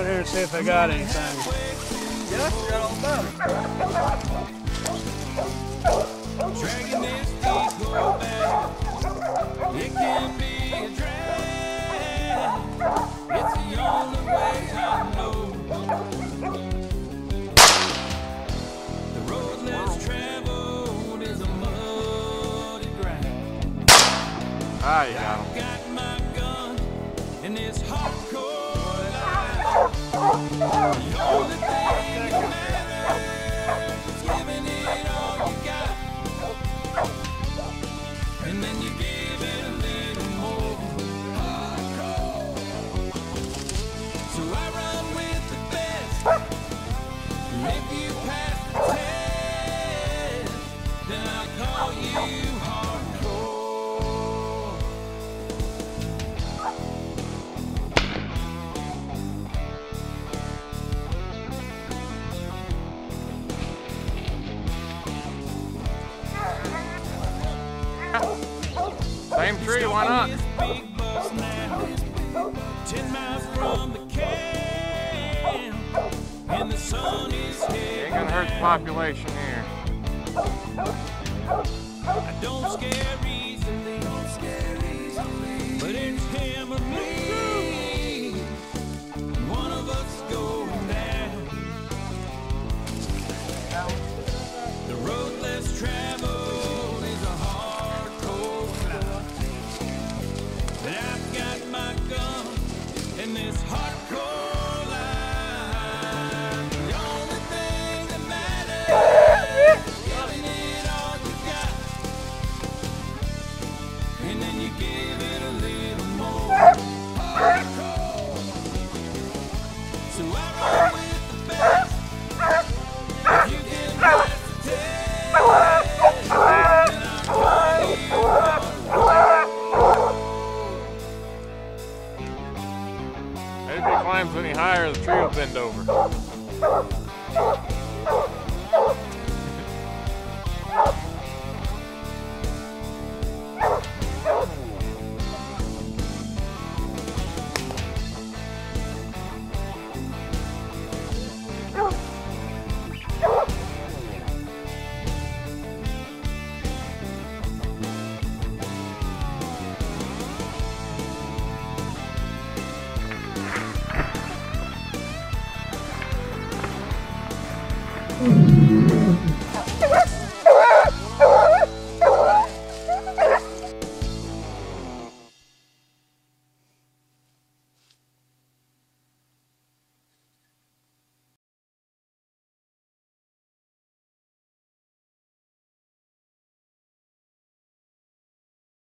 out here and see if I got anything. Yeah, you got all about it. Dragging this eagle back. It can be a drag. It's the only way I know. The road less traveled is a muddy ground. Ah, you got him. I've got my gun in this hardcore life. The only thing that matters is giving it all you got. And then you give it a little more hardcore. So I run with the best. And if you pass the test, then I call you hardcore. Same tree, why not? This big bus now, 10 miles from the camp, and the sun is hitting. Ain't gonna hurt the population here. I don't scare easily, but it's him or me. One of us is going down. The road less traveled is a hardcore climb. But I've got my gun in this hardcore line. The only thing that matters is giving it all you got. And then you give it a little more hardcore. So I run with the best. If you can pass the test, then I'll call you hardcore. Maybe if he climbs any higher, the tree will bend over.